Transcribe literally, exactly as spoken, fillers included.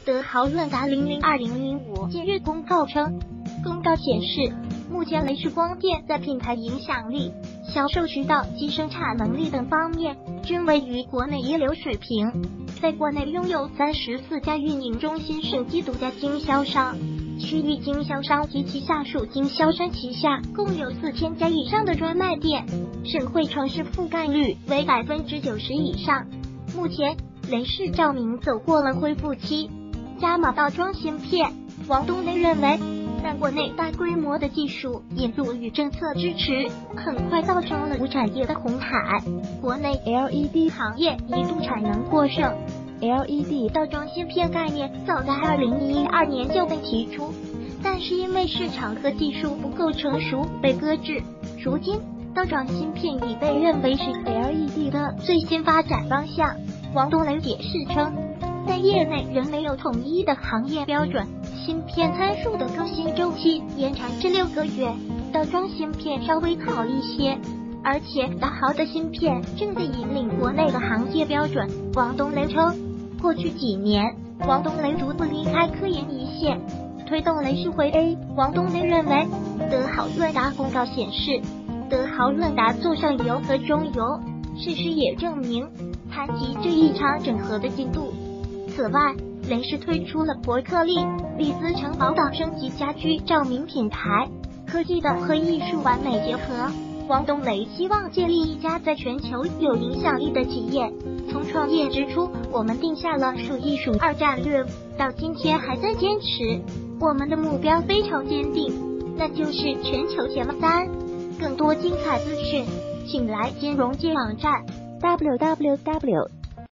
德豪润达零零二零零五近日公告称，公告显示，目前雷士光电在品牌影响力、销售渠道及生产能力等方面均位于国内一流水平，在国内拥有三十四家运营中心省级独家经销商。区域经销商及其下属经销商旗下共有四千家以上的专卖店，省会城市覆盖率为百分之九十以上。目前，雷士照明走过了恢复期，加码倒装芯片。王冬雷认为，但国内大规模的技术引入与政策支持，很快造成了无产业的红海，国内 L E D 行业一度产能过剩。L E D 倒装芯片概念早在二零一二年就被提出，但是因为市场和技术不够成熟被搁置。如今，倒装芯片已被认为是 L E D 的最新发展方向。王冬雷解释称，在业内仍没有统一的行业标准，芯片参数的更新周期延长至六个月，倒装芯片稍微好一些。而且德豪的芯片正在引领国内的行业标准。王冬雷称，过去几年，王冬雷逐步离开科研一线，推动雷士回 A。王冬雷认为，德豪润达公告显示，德豪润达做上游和中游，事实也证明，谈及这一场整合的进度。此外，雷士推出了伯克利丽思城堡岛升级家居照明品牌，科技的和艺术完美结合。王冬雷希望建立一家在全球有影响力的企业。从创业之初，我们定下了数一数二战略，到今天还在坚持。我们的目标非常坚定，那就是全球前三。更多精彩资讯，请来金融街网站 w w w